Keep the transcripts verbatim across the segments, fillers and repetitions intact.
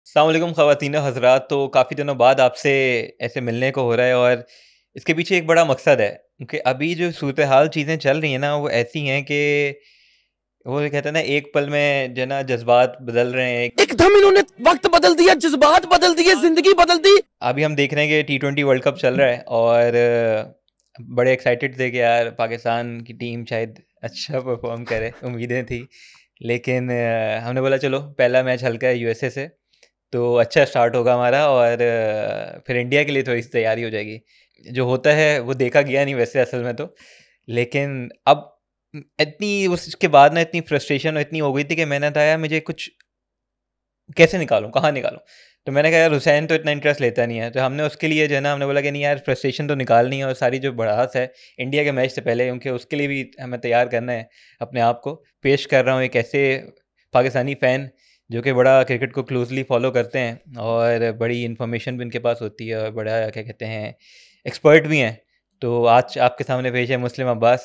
अस्सलाम वालेकुम ख़वातीन हज़रात। तो काफ़ी दिनों बाद आपसे ऐसे मिलने को हो रहा है और इसके पीछे एक बड़ा मकसद है, क्योंकि अभी जो सूरत हाल चीज़ें चल रही हैं ना, वो ऐसी हैं कि वो कहते हैं ना, एक पल में जो है ना जज्बात बदल रहे हैं। एकदम इन्होंने वक्त बदल दिया, जज्बात बदल दिए, जिंदगी बदल दी। अभी हम देख रहे हैं कि टी ट्वेंटी वर्ल्ड कप चल रहा है और बड़े एक्साइटेड थे कि यार पाकिस्तान की टीम शायद अच्छा परफॉर्म करे, उम्मीदें थी। लेकिन अ, हमने बोला चलो पहला मैच हल्का है यूएसए से, तो अच्छा स्टार्ट होगा हमारा और अ, फिर इंडिया के लिए थोड़ी सी तैयारी हो जाएगी। जो होता है वो देखा गया नहीं वैसे असल में तो, लेकिन अब इतनी उसके बाद ना इतनी फ्रस्ट्रेशन और इतनी हो गई थी कि मैंने कहा यार मुझे कुछ कैसे निकालूं, कहाँ निकालूं। तो मैंने कहा यार हुसैन तो इतना इंटरेस्ट लेता नहीं है, तो हमने उसके लिए जो है ना हमने बोला कि नहीं यार फ्रस्ट्रेशन तो निकालनी है और सारी जो भड़ास है इंडिया के मैच से पहले, क्योंकि उसके लिए भी हमें तैयार करना है अपने आप को। पेश कर रहा हूँ एक ऐसे पाकिस्तानी फ़ैन जो कि बड़ा क्रिकेट को क्लोजली फॉलो करते हैं और बड़ी इन्फॉर्मेशन भी उनके पास होती है और बड़ा क्या कहते हैं एक्सपर्ट भी हैं। तो आज आपके सामने पेश है मुस्लिम अब्बास।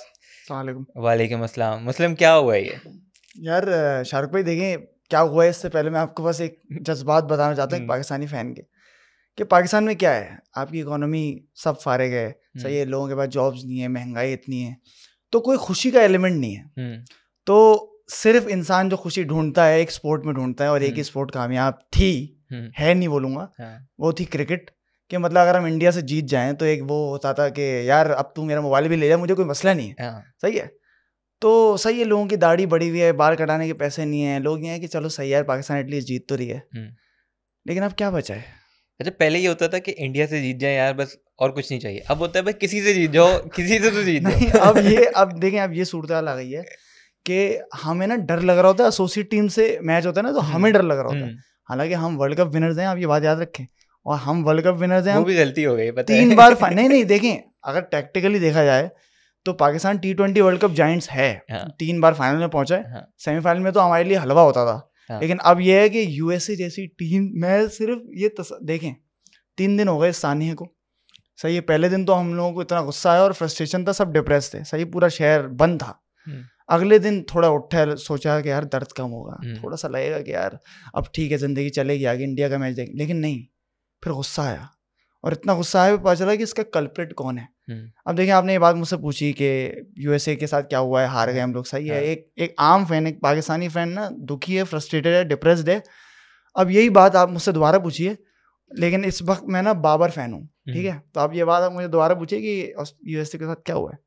वालेकुम अस्सलाम। मुस्लिम, क्या हुआ है ये? यार शाहरुख भाई देखें क्या हुआ है, इससे पहले मैं आपको बस एक जज्बात बताना चाहता हूँ एक पाकिस्तानी फैन के कि पाकिस्तान में क्या है, आपकी इकोनॉमी सब फारिग है, सही है, लोगों के पास जॉब्स नहीं है, महंगाई इतनी है, तो कोई खुशी का एलिमेंट नहीं है। तो सिर्फ इंसान जो खुशी ढूंढता है एक स्पोर्ट में ढूंढता है, और एक ही स्पोर्ट कामयाब थी, है नहीं बोलूँगा, वो थी क्रिकेट। कि मतलब अगर हम इंडिया से जीत जाएं तो एक वो होता था कि यार अब तू मेरा मोबाइल भी ले जा, मुझे कोई मसला नहीं है, सही है। तो सही है, लोगों की दाढ़ी बढ़ी हुई है, बाल कटाने के पैसे नहीं है, लोग ये हैं कि चलो सही है पाकिस्तान एटलीस्ट जीत तो रही है, लेकिन अब क्या बचा है। अच्छा, पहले ये होता था कि इंडिया से जीत जाए यार बस, और कुछ नहीं चाहिए। अब होता है भाई किसी से जीत जाओ, किसी से तो जीत नहीं, अब ये अब देखें अब ये सूरत हाल आ गई है कि हमें ना डर लग रहा होता है, एसोसिएट टीम से मैच होता है ना तो हमें डर लग रहा होता है, हालांकि हम वर्ल्ड कप विनर्स हैं, आप ये बात याद रखें, और हम वर्ल्ड कप विनर्स हैं। वो भी गलती हो गई, पता तीन है। बार नहीं नहीं देखें, अगर टैक्टिकली देखा जाए तो Pakistan T twenty world Cup giants है, हाँ। तीन बार फाइनल में पहुंचा है, हाँ। सेमीफाइनल में तो हमारे लिए हलवा होता था, हाँ। लेकिन अब यह है कि यूएसए जैसी टीम में सिर्फ ये देखें, तीन दिन हो गए सानिया को, सही है, पहले दिन तो हम लोगों को इतना गुस्सा आया और फ्रस्ट्रेशन था, सब डिप्रेस थे, सही, पूरा शहर बंद था। अगले दिन थोड़ा उठा, सोचा कि यार दर्द कम होगा, थोड़ा सा लगेगा कि यार अब ठीक है जिंदगी चलेगी आगे, इंडिया का मैच देखेंगे, लेकिन नहीं, फिर गुस्सा आया, और इतना गुस्सा आया पता चला कि इसका कल्प्रिट कौन है। अब देखिए, आपने ये बात मुझसे पूछी कि यूएसए के साथ क्या हुआ है, हार गए हम लोग, सही है, एक एक आम फैन, एक पाकिस्तानी फैन ना दुखी है, फ्रस्ट्रेटेड है, डिप्रेस्ड है। अब यही बात आप मुझसे दोबारा पूछिए, लेकिन इस वक्त मैं ना बाबर फैन हूँ, ठीक है, तो आप ये बात आप मुझे दोबारा पूछिए कि यूएसए के साथ क्या हुआ है।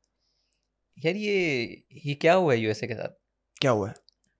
यार ये ये क्या हुआ है यूएसए के साथ, क्या हुआ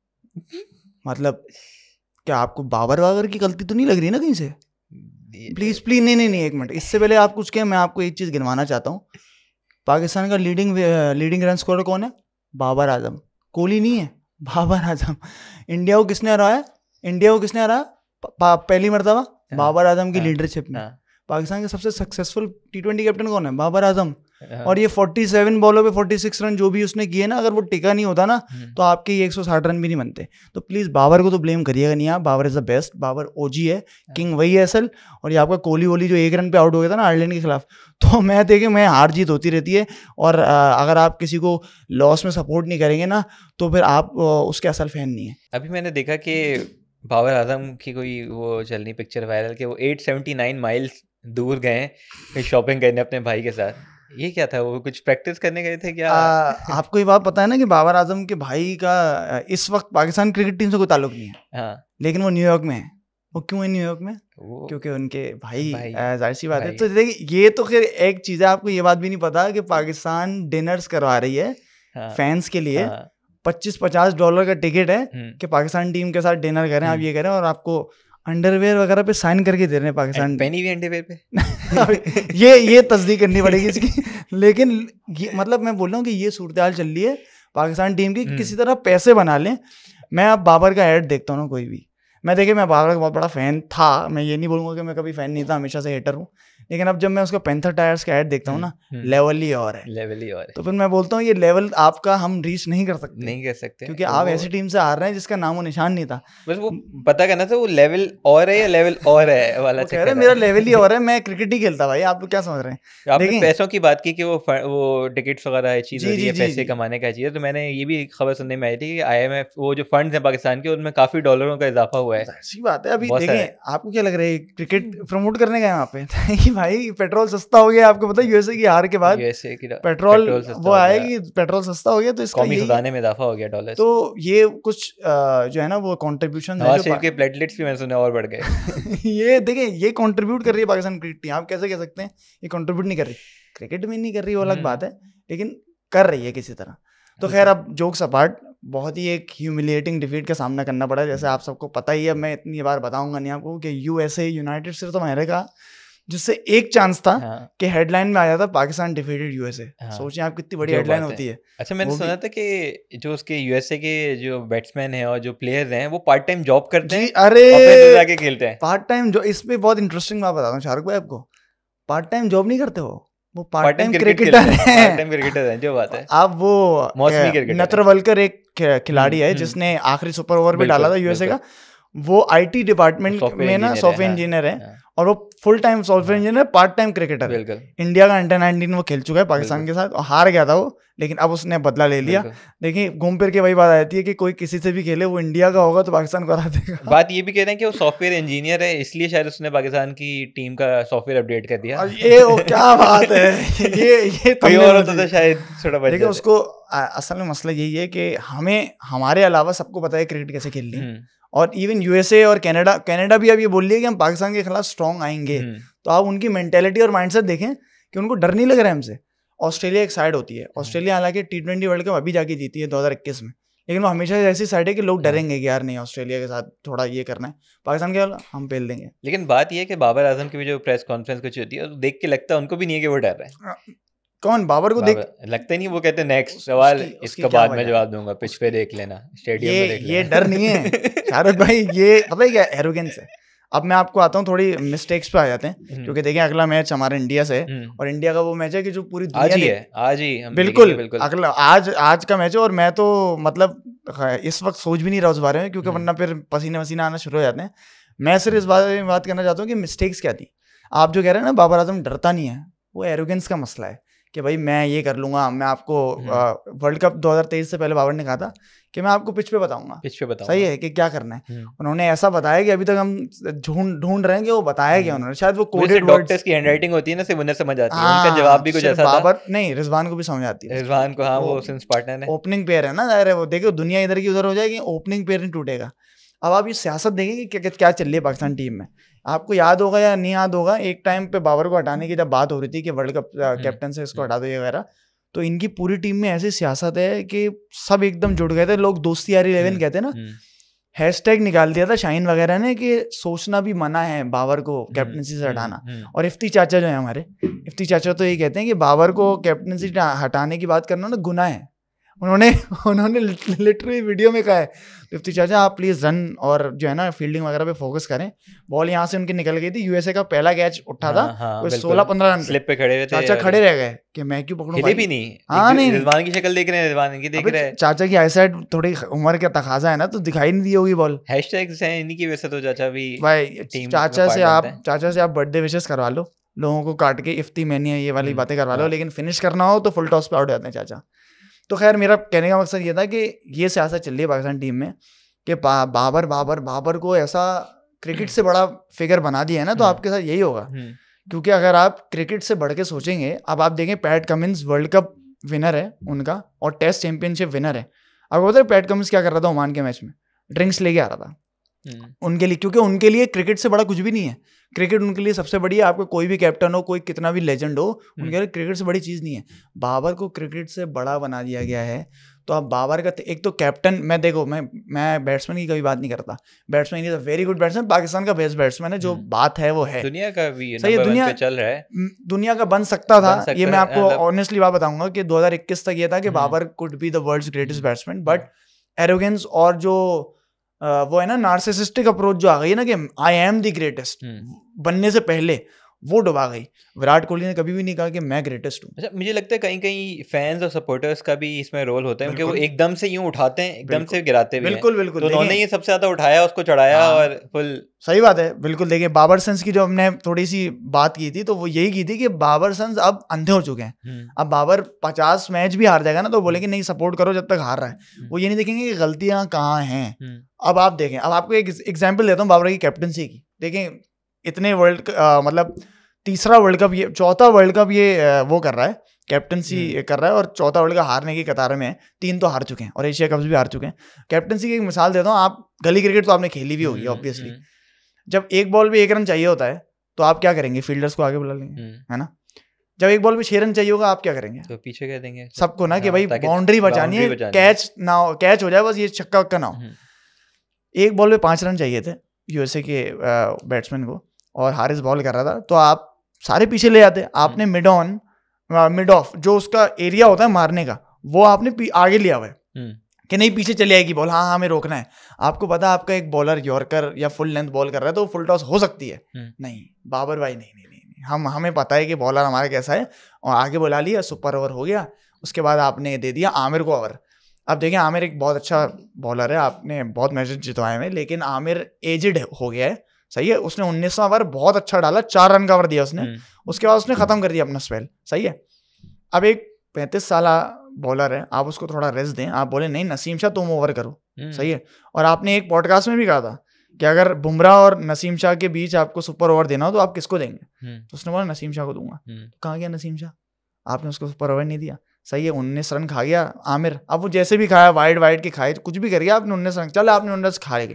है मतलब क्या आपको बाबर वाबर की गलती तो नहीं लग रही ना कहीं से? प्लीज प्लीज नहीं नहीं नहीं एक मिनट, इससे पहले आप कुछ कहें, मैं आपको एक चीज गिनवाना चाहता हूँ। पाकिस्तान का लीडिंग लीडिंग रन स्कोरर कौन है? बाबर आजम, कोहली नहीं है, बाबर आजम। इंडिया को किसने हराया है? इंडिया को किसने हराया पहली मरतबा? बाबर आजम की लीडरशिप में। पाकिस्तान के सबसे सक्सेसफुल टी ट्वेंटी कैप्टन कौन है? बाबर आजम। और ये सैंतालीस बॉलों पे छियालीस रन जो भी उसने किए ना, अगर वो टिका नहीं होता ना तो आपके ये एक सौ साठ रन भी नहीं बनते। तो प्लीज बाबर को तो ब्लेम करिएगा नहीं आप, Babar is the best, Babar OG है, किंग वही है असल। और ये आपका कोहली वोली जो एक रन पे आउट हो गया था ना आयरलैंड के खिलाफ, तो मैं देखे मैं हार जीत होती रहती है, और अगर आप किसी को लॉस में सपोर्ट नहीं करेंगे ना तो फिर आप उसके असल फैन नहीं है। अभी मैंने देखा कि बाबर आजम की कोई वो चल रही पिक्चर वायरल कि वो आठ सौ उन्यासी माइल्स दूर गए कहीं शॉपिंग करने अपने भाई के साथ। ये क्या था, वो कुछ प्रैक्टिस करने गए थे क्या? आ, आपको ये बात पता है ना कि बाबर आजम के भाई का इस वक्त पाकिस्तान क्रिकेट टीम से कोई ताल्लुक नहीं है, हाँ। लेकिन वो न्यूयॉर्क में है। वो क्यों है न्यूयॉर्क में? क्योंकि उनके भाई, भाई जाहिर सी बात है। तो देखिए ये तो खैर एक चीज़ है, आपको ये बात भी नहीं पता कि पाकिस्तान डिनर्स करवा रही है, हाँ। फैंस के लिए, हाँ। पच्चीस पचास डॉलर का टिकट है कि पाकिस्तान टीम के साथ डिनर करें, आप ये करें, और आपको अंडरवेयर वगैरह पे साइन करके दे रहे हैं पाकिस्तान। पहनी हुई अंडरवेयर पे ये ये तस्दीक करनी पड़ेगी इसकी। लेकिन ये मतलब मैं बोल रहा हूँ कि ये सूरत हाल चल रही है पाकिस्तान टीम की, किसी तरह पैसे बना लें। मैं अब बाबर का ऐड देखता हूँ ना कोई भी, मैं देखिए मैं बाबर का बहुत बड़ा फ़ैन था, मैं ये नहीं बोलूँगा कि मैं कभी फ़ैन नहीं था, हमेशा से हेटर हूँ, लेकिन अब जब मैं उसका पैंथर टायर्स का ऐड देखता हूँ ना, लेवल ही और है, लेवल ही और है। तो फिर मैं बोलता हूँ ये लेवल आपका हम रीच नहीं कर सकते, नहीं कर सकते, क्योंकि आप ऐसी टीम से हार रहे हैं जिसका नामो निशान नहीं था। बस वो पता करना था वो लेवल और है या लेवल और है वाला चक्कर है। मेरा लेवल ही और है, मैं क्रिकेट ही खेलता भाई, आप क्या समझ रहे हैं। आपने पैसों की बात की कि वो वो टिकट्स वगैरह है चीज़ हो रही है, पैसे कमाने का चीज़ है, तो मैंने ये भी खबर सुनने में आई थी कि आईएमएफ वो जो फंड्स हैं पाकिस्तान के उनमें काफी डॉलरों का इजाफा हुआ है। ऐसी बात है। अभी देखें, आपको क्या लग रहा है क्रिकेट प्रमोट करने गए वहाँ पे? नहीं भाई, पेट्रोल सस्ता हो गया, आपको पता है यूएसए की हार के बाद यूएसए की पेट्रोल वो आएगी, पेट्रोल सस्ता हो गया, तो इसका कौमी खजाने में इजाफा हो गया डॉलर। तो ये कुछ जो है ना वो कंट्रीब्यूशन है, जो के प्लेटलेट्स भी मैंने सुना और बढ़ गए। ये देखें, ये कंट्रीब्यूट कर रही है पाकिस्तान क्रिकेट टीम, आप कैसे कह सकते हैं ये कंट्रीब्यूट नहीं कर रही? क्रिकेट में नहीं कर रही वो अलग बात है, लेकिन कर रही है किसी तरह। तो खैर, अब जोक्स अपार्ट, बहुत ही एक ह्यूमिलिएटिंग डिफीट का सामना करना पड़ा, जैसे आप सबको पता ही है, मैं इतनी बार बताऊंगा नहीं आपको, कि USA United States of America, जिससे एक चांस था हाँ। कि हेडलाइन में आ जाता पाकिस्तान डिफीटेड यूएसए। हाँ। सोचिए आप कितनी बड़ी हेडलाइन होती है। अच्छा, मैंने सुना था कि जो उसके यूएसए के जो बैट्समैन हैं और जो प्लेयर्स हैं वो पार्ट टाइम जॉब करते हैं, अरे अपने जाके खेलते हैं पार्ट टाइम जो। इस पे बहुत इंटरेस्टिंग बात बताता हूँ शाहरुख भाई आपको, पार्ट टाइम जॉब नहीं करते हो, वो पार्ट टाइम क्रिकेटर हैं, पार्ट टाइम क्रिकेटर हैं, जो बात है। आप वो मौसमी क्रिकेटर नेत्रवलकर एक खिलाड़ी है जिसने आखिरी सुपर ओवर भी डाला था यूएसए का, वो आईटी डिपार्टमेंट में ना सॉफ्टवेयर इंजीनियर है, और वो full time software engineer, part time cricketer है। इंडिया का अंडर नाइनटीन वो खेल चुका है पाकिस्तान के साथ, और हार गया था वो, लेकिन अब उसने बदला ले लिया। देखिए, घूम फिर के वही बात आती है कि कोई किसी से भी खेले, वो इंडिया का होगा तो पाकिस्तान को हरा देगा। बात ये भी कह रहे हैं कि वो सॉफ्टवेयर इंजीनियर है, इसलिए शायद उसने पाकिस्तान की टीम का सॉफ्टवेयर अपडेट कर दिया। ये वो क्या बात है, ये ये कोई और होता तो शायद थोड़ा बच जाता। उसको असल में मसला यही है कि हमें हमारे अलावा सबको पता है क्रिकेट कैसे खेलनी है, और इवन यूएसए और कनाडा कनाडा भी अब ये बोल रही है कि हम पाकिस्तान के खिलाफ स्ट्रॉन्ग आएंगे। तो आप उनकी मेंटेलिटी और माइंडसेट देखें कि उनको डर नहीं लग रहा है हमसे। ऑस्ट्रेलिया एक साइड होती है, ऑस्ट्रेलिया हालांकि टी ट्वेंटी वर्ल्ड कप अभी जाके जीती है दो हज़ार इक्कीस में, लेकिन वो हमेशा ऐसी साइड है कि लोग डरेंगे कि यार नहीं, ऑस्ट्रेलिया के साथ थोड़ा ये करना है, पाकिस्तान के हम पेल देंगे। लेकिन बात ये है कि बाबर आजम की भी जो प्रेस कॉन्फ्रेंस कुछ होती है, तो देख के लगता है उनको भी नहीं है कि वो डर रहा है। कौन? बाबर को बाबर, देख लगता ही नहीं। वो कहते हैं नेक्स्ट सवाल इसका बाद में जवाब दूंगा, पिच पे देख लेना, स्टेडियम में देख लेना। ये डर नहीं है शाहरुख भाई, ये पता है क्या एरोगेंस है। अब मैं आपको आता हूँ, थोड़ी मिस्टेक्स पे आ जाते हैं, क्योंकि देखिए अगला मैच हमारा इंडिया से है, और इंडिया का वो मैच है कि जो पूरी दुनिया आज ही है, आज ही हम बिल्कुल बिल्कुल अगला आज आज का मैच है। और मैं तो मतलब इस वक्त सोच भी नहीं रहा उस बारे में, क्योंकि वरना फिर पसीने वसीने आना शुरू हो जाते हैं। मैं सिर्फ इस बारे में बात करना चाहता हूँ कि मिस्टेक्स क्या थी। आप जो कह रहे हैं ना बाबर आजम डरता नहीं है, वो एरोगेंस का मसला है कि भाई मैं ये कर लूंगा। मैं आपको वर्ल्ड कप दो हज़ार तेईस से पहले बाबर ने कहा था कि मैं आपको पिच पे बताऊंगा, पिच पे बताऊंगा सही है कि क्या करना है। उन्होंने ऐसा बताया कि अभी तक हम ढूंढ ढूंढ रहे हैं कि वो बताया क्या उन्होंने। शायद वो कोडेड डॉक्टर्स की हैंडराइटिंग होती है ना, सिर्फ उन्हें समझ आती है, उनका जवाब भी कुछ ऐसा था। बाबर नहीं, रिजवान को भी समझ आती है। रिजवान को, हाँ, वो सिंस पार्टनर है, ओपनिंग पेयर है ना, जाहिर है। वो देखो दुनिया इधर की उधर हो जाएगी, ओपनिंग पेयर नहीं टूटेगा। अब आप ये सियासत देखेंगे क्या क्या चल रही है पाकिस्तान टीम में। आपको याद होगा या नहीं याद होगा, एक टाइम पे बाबर को हटाने की जब बात हो रही थी कि वर्ल्ड कप कैप्टन से इसको हटा दो वगैरह, तो इनकी पूरी टीम में ऐसी सियासत है कि सब एकदम जुड़ गए थे। लोग दोस्ती यारी इलेवन कहते हैं ना, हैशटैग निकाल दिया था शाहीन वगैरह ने कि सोचना भी मना है बाबर को कैप्टनसी से हटाना। और इफ्ती चाचा जो है हमारे, इफ्ती चाचा तो ये कहते हैं कि बाबर को कैप्टनसी हटाने की बात करना ना गुनाह है। उन्होंने उन्होंने लिटरली वीडियो में कहा है, इफ्ती चाचा आप प्लीज रन और जो है ना फील्डिंग वगैरह पे फोकस करें। बॉल यहाँ से उनकी निकल गई थी, यूएसए का पहला कैच उठा था, हाँ, वो सोलह पंद्रह रन स्लिप पे खड़े हुए थे, चाचा खड़े रह गए कि मैं क्यों पकड़ूं भाई? भी नहीं, हाँ नहीं, रिजवान की शक्ल देख रहे हैं, रिजवान की देख रहे हैं। चाचा की आईसाइट थोड़ी उम्र का तकाजा है ना, तो दिखाई नहीं दी होगी बॉल। हैशटैग्स हैं इन्हीं की वजह से तो चाचा भी भाई चाचा से आप चाचा से आप बर्थडे विशेस करवा लो, लोगों को काट के इफ्ती मैनी ये वाली बातें करवा लो, लेकिन फिनिश करना हो तो फुल टॉस पे आउट जाते हैं चाचा। तो खैर मेरा कहने का मकसद ये था कि ये सियासत चल रही है पाकिस्तान टीम में कि बाबर बाबर बाबर को ऐसा क्रिकेट से बड़ा फिगर बना दिया है ना, तो आपके साथ यही होगा। क्योंकि अगर आप क्रिकेट से बढ़ के सोचेंगे, अब आप देखें Pat Cummins World Cup winner है उनका, और टेस्ट चैंपियनशिप विनर है। अब पता है पैट कमिंस क्या कर रहा था ओमान के मैच में? ड्रिंक्स लेके आ रहा था उनके लिए, क्योंकि उनके लिए क्रिकेट से बड़ा कुछ भी नहीं है। क्रिकेट उनके लिए सबसे बड़ी है। आपको कोई भी कैप्टन हो, कोई कितना भी लेजेंड हो, उनके लिए क्रिकेट से बड़ी चीज़ नहीं है। बाबर को क्रिकेट से बड़ा बना दिया गया है। तो अब बाबर का एक तो कैप्टन, मैं देखो मैं मैं बैट्समैन की कभी बात नहीं करता, batsman is a very good batsman, Pakistan का बेस्ट बैट्समैन है, जो बात है वो है, दुनिया का भी सही है, दुनिया चल रहा है, दुनिया का बन सकता था। ये मैं आपको ऑनेस्टली बात बताऊंगा कि दो हज़ार इक्कीस तक ये था कि Babar could be the world's greatest batsman, but arrogance और जो Uh, वो है ना नार्सिसिस्टिक अप्रोच जो आ गई है ना कि आई एम द ग्रेटेस्ट बनने से पहले, वो डुबा गई। विराट कोहली ने कभी भी नहीं कहा कि मैं ग्रेटेस्ट हूँ। अच्छा, मुझे लगता है कहीं कहीं फैंस और सपोर्टर्स का भी इसमें रोल होता है, क्योंकि वो बिल्कुल एकदम से यूं उठाते हैं, एकदम से गिराते भी हैं। बिल्कुल बिल्कुल तो उन्होंने देखिए ये सबसे ज्यादा उठाया, उसको चढ़ाया हाँ और फुल। सही बात है बिल्कुल। देखिए बाबर सन्स की जो हमने थोड़ी सी बात की थी तो वो यही की थी कि बाबर सन्स अब अंधे हो चुके हैं। अब बाबर पचास मैच भी हार जाएगा ना तो बोले कि नहीं सपोर्ट करो जब तक हार रहा है। वो ये नहीं देखेंगे कि गलतियां कहाँ हैं। अब आप देखें, अब आपको एक एग्जाम्पल देता हूँ बाबर की कैप्टनसी की। देखें इतने वर्ल्ड मतलब तीसरा वर्ल्ड कप ये, चौथा वर्ल्ड कप ये वो कर रहा है, कैप्टनसी कर रहा है, और चौथा वर्ल्ड कप हारने की कतार में है। तीन तो हार चुके हैं और एशिया कप्स भी हार चुके हैं। कैप्टनसी की एक मिसाल देता हूँ, आप गली क्रिकेट तो आपने खेली भी होगी ऑब्वियसली। जब एक बॉल पे एक रन चाहिए होता है तो आप क्या करेंगे, फील्डर्स को आगे बुला लेंगे, है ना। जब एक बॉल पे छह रन चाहिए होगा आप क्या करेंगे, तो पीछे कह देंगे सबको ना कि भाई बाउंड्री बचानी है, कैच ना हो, कैच हो जाए बस, ये छक्का वक्का ना हो। एक बॉल पे पांच रन चाहिए थे यूएसए के बैट्समैन को और हारिस बॉल कर रहा था, तो आप सारे पीछे ले जाते। आपने मिड ऑन मिड ऑफ जो उसका एरिया होता है मारने का, वो आपने आगे लिया हुआ है कि नहीं पीछे चली आएगी बॉल, हाँ हाँ हमें रोकना है। आपको पता है आपका एक बॉलर यॉर्कर या फुल लेंथ बॉल कर रहा है तो फुल टॉस हो सकती है। नहीं बाबर भाई नहीं नहीं नहीं, नहीं। हम हमें पता है कि बॉलर हमारा कैसा है, और आगे बुला लिया, सुपर ओवर हो गया। उसके बाद आपने दे दिया आमिर को ओवर। अब देखिए आमिर एक बहुत अच्छा बॉलर है, आपने बहुत मैच जितवाए हैं, लेकिन आमिर एजिड हो गया है, सही है। उसने उन्नीसवां ओवर बहुत अच्छा डाला, चार रन का ओवर दिया उसने, उसके बाद उसने खत्म कर दिया अपना स्पेल, सही है। अब एक पैंतीस साल बॉलर है, आप उसको थोड़ा रेस्ट दें। आप बोले नहीं नसीम शाह तुम ओवर करो, सही है। और आपने एक पॉडकास्ट में भी कहा था कि अगर बुमराह और नसीम शाह के बीच आपको सुपर ओवर देना हो तो आप किसको देंगे, तो उसने बोला नसीम शाह को दूंगा। तो कहाँ गया नसीम शाह, आपने उसको सुपर ओवर नहीं दिया, सही है। उन्नीस रन खा गया आमिर। अब वो जैसे भी खाया, वाइड वाइड के खाए, कुछ भी कर गया, आपने उन्नीस रन, चल आपने उन्नीस खा गए।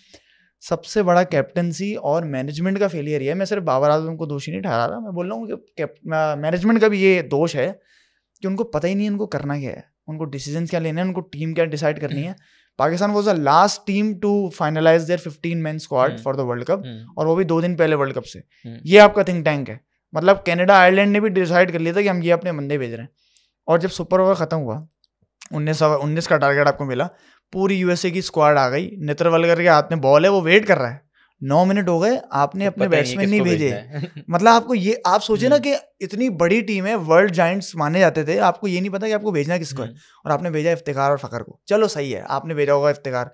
सबसे बड़ा कैप्टनसी और मैनेजमेंट का फेलियर ये है। मैं सिर्फ बाबर आजम को दोषी नहीं ठहरा रहा, मैं बोल रहा हूँ कि मैनेजमेंट का भी ये दोष है कि उनको पता ही नहीं है उनको करना क्या है, उनको डिसीजन क्या लेना है, उनको टीम क्या डिसाइड करनी है। Pakistan was the last team to finalize their fifteen man squad for the World Cup, और वो भी दो दिन पहले वर्ल्ड कप से। ये आपका थिंक टैंक है, मतलब कनाडा आयरलैंड ने भी डिसाइड कर लिया था कि हम ये अपने बंदे भेज रहे हैं। और जब सुपर ओवर खत्म हुआ, उन्नीस उन्नीस का टारगेट आपको मिला, पूरी यूएसए की स्क्वाड आ गई, नेत्रवलकर के हाथ में बॉल है, वो वेट कर रहा है। नौ मिनट हो गए, आपने अपने बैट्समैन नहीं भेजे। मतलब आपको ये, आप सोचे ना कि इतनी बड़ी टीम है, वर्ल्ड जायंट्स माने जाते थे, आपको ये नहीं पता कि आपको भेजना किसको है, और आपने भेजा इफ्तिखार और फखर को। चलो सही है, आपने भेजा होगा इफ्तिखार,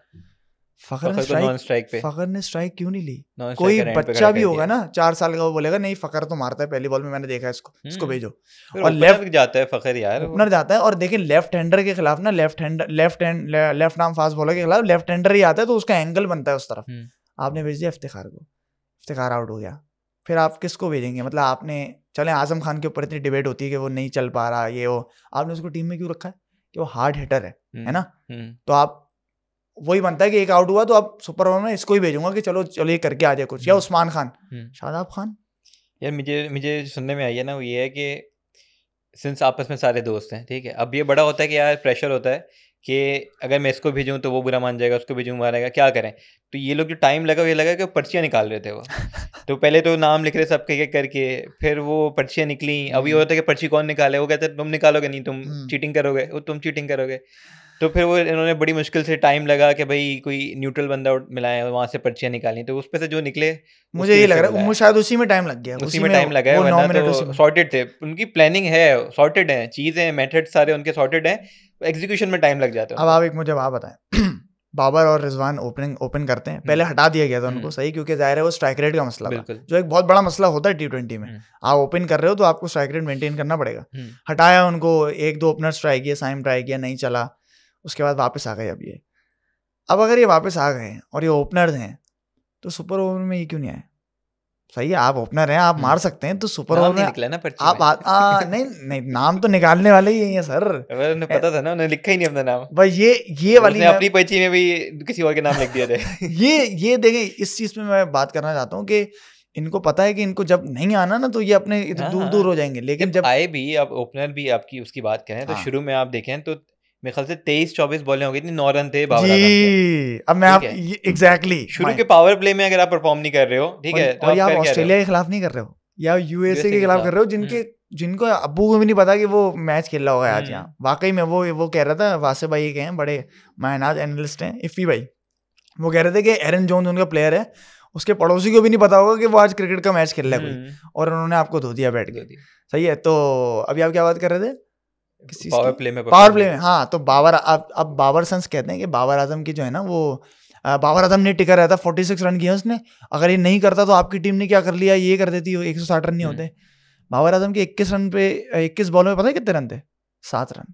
फखर ने स्ट्राइक पे फखर ने स्ट्राइक क्यों नहीं ली। कोई बच्चा भी होगा ना चार साल का, वो बोलेगा नहीं फखर तो मारता है पहली बॉल में, मैंने देखा है इसको, इसको भेजो। और लेफ्ट जाता है फखर यार, ओपनर जाता है। और देखिए लेफ्ट हैंडर के खिलाफ ना, left hander left hand left arm fast bowler के खिलाफ लेफ्ट हैंडर ही आता है, तो उसका एंगल बनता है उस तरफ। आपने भेज दिया इफ्तिखार को, इफ्तिखार आउट हो गया, फिर आप किसको भेजेंगे। मतलब आपने, चले आजम खान के ऊपर इतनी डिबेट होती है कि वो नहीं चल पा रहा ये वो, आपने उसको टीम में क्यों रखा है कि वो हार्ड हिटर है, है ना। तो आप वही बनता है कि एक आउट हुआ तो अब सुपर ओवर में इसको ही भेजूंगा कि चलो चलो ये करके आ जाए कुछ, या उस्मान खान, शादाब खान। यार मुझे मुझे सुनने में आई है ना, वो ये है कि सिंस आपस में सारे दोस्त हैं, ठीक है, अब ये बड़ा होता है कि यार प्रेशर होता है कि अगर मैं इसको भेजूँ तो वो बुरा मान जाएगा, उसको भेजूँ मारेगा, क्या करें। तो ये लोग जो टाइम लगा, ये लगा कि पर्चियाँ निकाल रहे थे वो। तो पहले तो नाम लिख रहे सब के करके, फिर वो पर्चियाँ निकली। अब ये होता है कि पर्ची कौन निकाले, वो कहते तुम निकालोगे नहीं, तुम चीटिंग करोगे, वो तुम चीटिंग करोगे। तो फिर वो इन्होंने बड़ी मुश्किल से टाइम लगा कि भाई कोई न्यूट्रल बंदा मिलाया, वहाँ से पर्चियाँ निकाली, तो उस पे से जो निकले, मुझे ये लग रहा है शायद उसी में टाइम लग गया, उसी में टाइम लगा है, वरना तो सॉर्टेड थे, उनकी प्लानिंग है, सॉर्टेड है, चीजें मेथड सारे उनके सॉर्टेड हैं, एग्जीक्यूशन में टाइम लग जाता है। अब आप एक मुझे आप बताएं, बाबर और रिजवान ओपनिंग ओपन करते हैं, पहले हटा दिया गया था उनको, सही, क्योंकि जाहिर है वो स्ट्राइक रेट का मसला था, जो एक बहुत बड़ा मसला होता है टी ट्वेंटी में। आप ओपन कर रहे हो तो आपको स्ट्राइक रेट मेंटेन करना पड़ेगा। हटाया उनको, एक दो ओपनर ट्राई किया, साइम ट्राई किया, नहीं चला, उसके बाद वापस आ गए। अब ये अब अगर ये वापस आ गए और ये ओपनर्स हैं तो सुपर ओवर में ये क्यों नहीं आए। सही है, आप ओपनर हैं, आप मार सकते हैं, तो सुपर ओवर में निकला ना आप आ, आ, नहीं नहीं नाम तो निकालने वाले ही हैं सर, उन्हें पता था ना, उन्हें लिखा ही नहीं अपना नाम भाई। ये ये वाली अपनी पर्ची में भी किसी और के नाम लिख दिया थे। ये ये देखें, इस चीज में मैं बात करना चाहता हूँ कि इनको पता है कि इनको जब नहीं आना ना तो ये अपने दूर दूर हो जाएंगे, लेकिन जब आए भी, आप ओपनर भी आपकी उसकी बात करें तो शुरू में आप देखें तो मेरे ख्याल से तेईस चौबीस बॉलें हो गई थी, नौ रन थे बाबर आजम के। अब मैं आप एग्जैक्टली शुरू के पावर प्ले में अगर आप परफॉर्म नहीं कर रहे हो, ठीक है, और आप ऑस्ट्रेलिया के खिलाफ नहीं कर रहे हो या यूएसए के खिलाफ कर रहे हो, जिनके जिनको अब्बू को भी नहीं पता कि वो मैच खेल रहा होगा आज यहाँ। वाकई में वो वो कह रहा था, वासे भाई के हैं बड़े मायनाज एनालिस्ट हैं, इफ़ी भाई, वो कह रहे थे कि एरन जोन्स उनका प्लेयर है उसके पड़ोसी को भी नहीं पता होगा कि वो आज क्रिकेट का मैच खेल रहा है कोई, और उन्होंने आपको धो दिया बैठ के। सही है। तो अभी आप क्या बात कर रहे थे? पावर प्ले में पावर प्ले में हाँ, तो बाबर अब अब बाबर सन्स कहते हैं कि बाबर आजम की जो है ना वो बाबर आजम ने टिका रहता, फोर्टी सिक्स रन किए उसने, अगर ये नहीं करता तो आपकी टीम ने क्या कर लिया, ये कर देती, एक सौ साठ रन नहीं होते। बाबर आजम के इक्कीस रन पे इक्कीस बॉल में पता है कितने रन थे? सात run.